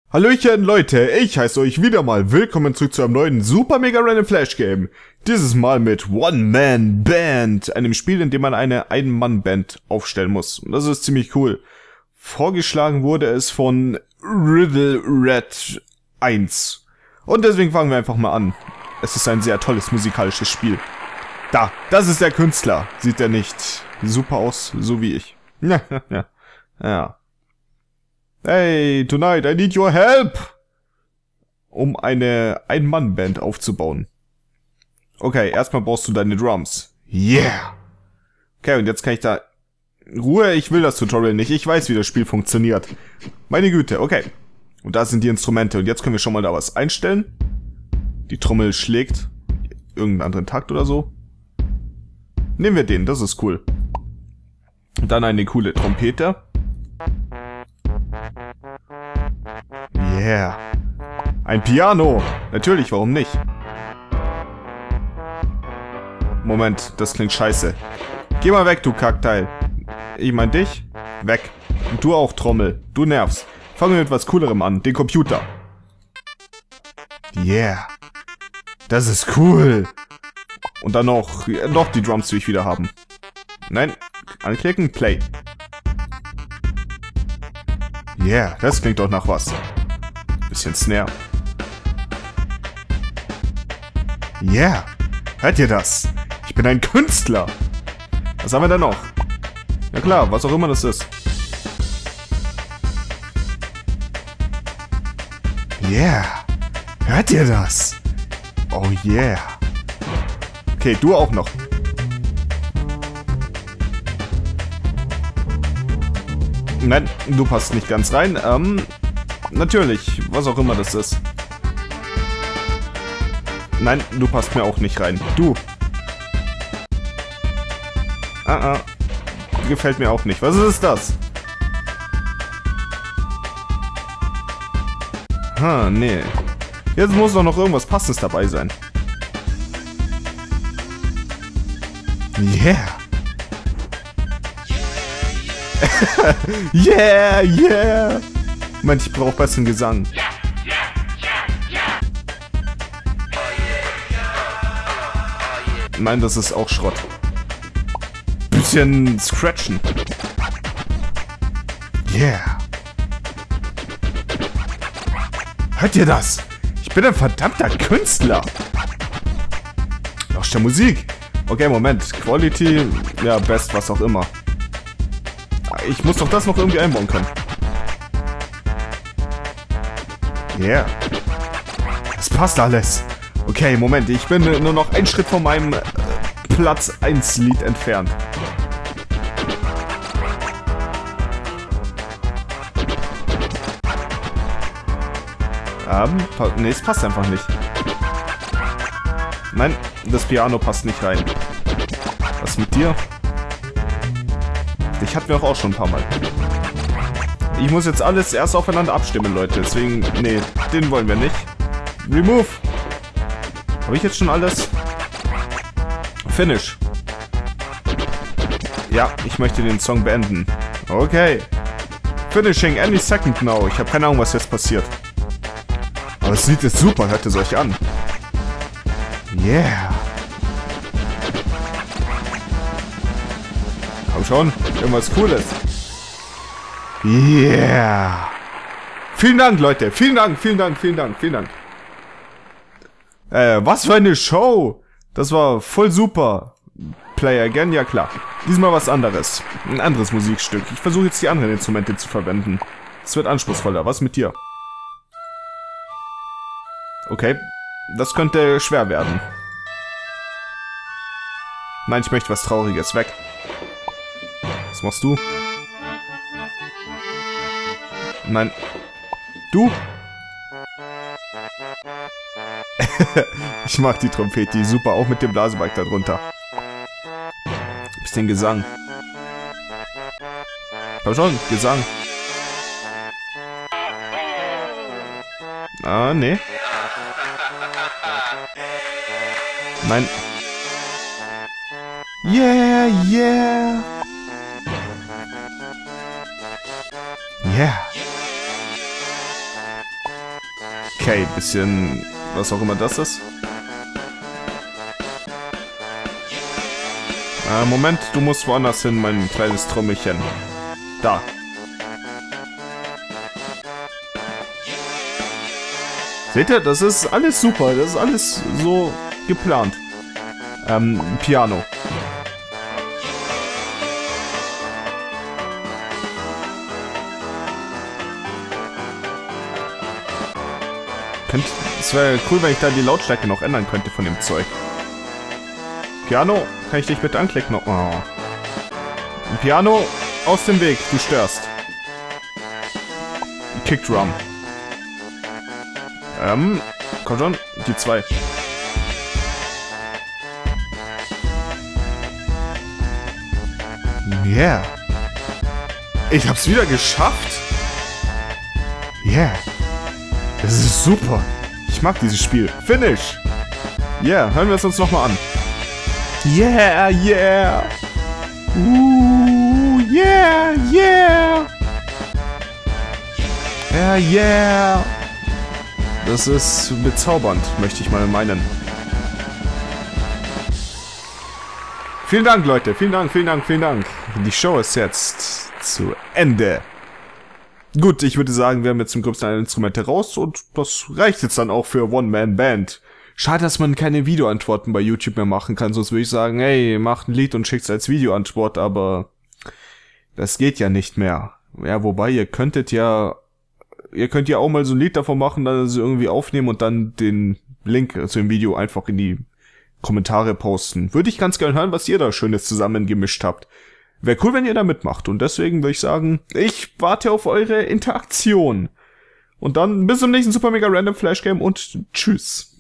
Hallöchen Leute, ich heiße euch wieder mal willkommen zurück zu einem neuen Super Mega Random Flash Game. Dieses Mal mit One Man Band, einem Spiel, in dem man eine Ein-Mann-Band aufstellen muss. Und das ist ziemlich cool. Vorgeschlagen wurde es von Riddle Red 1. Und deswegen fangen wir einfach mal an. Es ist ein sehr tolles musikalisches Spiel. Das ist der Künstler. Sieht er nicht super aus, so wie ich? Ja. Hey, tonight I need your help! Um eine Ein-Mann-Band aufzubauen. Okay, erstmal brauchst du deine Drums. Yeah! Okay, und jetzt kann ich da... Ruhe, ich will das Tutorial nicht. Ich weiß, wie das Spiel funktioniert. Meine Güte, okay. Und da sind die Instrumente. Und jetzt können wir schon mal da was einstellen. Die Trommel schlägt irgendeinen anderen Takt oder so. Nehmen wir den, das ist cool. Und dann eine coole Trompete. Yeah. Ein Piano. Natürlich, warum nicht? Moment, das klingt scheiße. Geh mal weg, du Kackteil. Ich mein dich? Weg. Und du auch, Trommel. Du nervst. Fangen wir mit was Coolerem an. Den Computer. Yeah. Das ist cool. Und dann noch die Drums will ich wieder haben. Nein. Anklicken, Play. Yeah, das klingt doch nach was. Bisschen Snare. Yeah. Hört ihr das? Ich bin ein Künstler. Was haben wir denn noch? Ja klar, was auch immer das ist. Yeah. Hört ihr das? Oh yeah. Okay, du auch noch. Nein, du passt nicht ganz rein. Natürlich, was auch immer das ist. Nein, du passt mir auch nicht rein. Du. Gefällt mir auch nicht. Was ist das? Nee. Jetzt muss doch noch irgendwas Passendes dabei sein. Yeah. Yeah. Moment, ich brauche besseren Gesang. Nein, das ist auch Schrott. Bisschen scratchen. Yeah. Hört ihr das? Ich bin ein verdammter Künstler. Lausch der Musik. Okay, Moment. Quality, ja, best, was auch immer. Ich muss doch das noch irgendwie einbauen können. Yeah. Das passt alles. Okay, Moment. Ich bin nur noch einen Schritt von meinem Platz 1 Lied entfernt. Nee, es passt einfach nicht. Nein, das Piano passt nicht rein. Was mit dir? Ich hatten wir auch schon ein paar Mal. Ich muss jetzt alles erst aufeinander abstimmen, Leute. Deswegen, nee, den wollen wir nicht. Remove. Habe ich jetzt schon alles? Finish. Ja, ich möchte den Song beenden. Okay. Finishing any second now. Ich habe keine Ahnung, was jetzt passiert. Aber das Lied ist super. Hört es euch an. Yeah. Komm schon. Irgendwas Cooles. Yeah. Vielen Dank, Leute. Vielen Dank. Was für eine Show. Das war voll super. Play again, ja klar. Diesmal was anderes. Ein anderes Musikstück. Ich versuche jetzt die anderen Instrumente zu verwenden. Es wird anspruchsvoller. Was mit dir? Okay. Das könnte schwer werden. Nein, ich möchte was Trauriges. Weg. Was machst du? Nein. Du? Ich mag die Trompete, super, auch mit dem Blasebalg da drunter. Bisschen Gesang. Komm schon, Gesang. Nee. Nein. Yeah. Yeah. Okay, bisschen, was auch immer das ist. Moment, du musst woanders hin, mein kleines Trommelchen. Da. Seht ihr, das ist alles super, das ist alles so geplant. Piano. Es wäre cool, wenn ich da die Lautstärke noch ändern könnte von dem Zeug. Piano, kann ich dich bitte anklicken? Oh. Piano, aus dem Weg, du störst. Kickdrum. Komm schon, die 2. Yeah. Ich hab's wieder geschafft. Yeah. Das ist super. Ich mag dieses Spiel. Finish. Yeah, hören wir es uns nochmal an. Yeah, yeah. Yeah, yeah. Yeah, yeah. Das ist bezaubernd, möchte ich mal meinen. Vielen Dank, Leute. Vielen Dank, vielen Dank, vielen Dank. Die Show ist jetzt zu Ende. Gut, ich würde sagen, wir haben jetzt zum größten Teil Instrumente raus und das reicht jetzt dann auch für One-Man-Band. Schade, dass man keine Videoantworten bei YouTube mehr machen kann, sonst würde ich sagen, hey, macht ein Lied und schickt's als Videoantwort, aber das geht ja nicht mehr. Ja, wobei, ihr könnt ja auch mal so ein Lied davon machen, dann sie irgendwie aufnehmen und dann den Link zu dem Video einfach in die Kommentare posten. Würde ich ganz gerne hören, was ihr da Schönes zusammengemischt habt. Wäre cool, wenn ihr da mitmacht. Und deswegen würde ich sagen, ich warte auf eure Interaktion. Und dann bis zum nächsten Super Mega Random Flash Game und tschüss.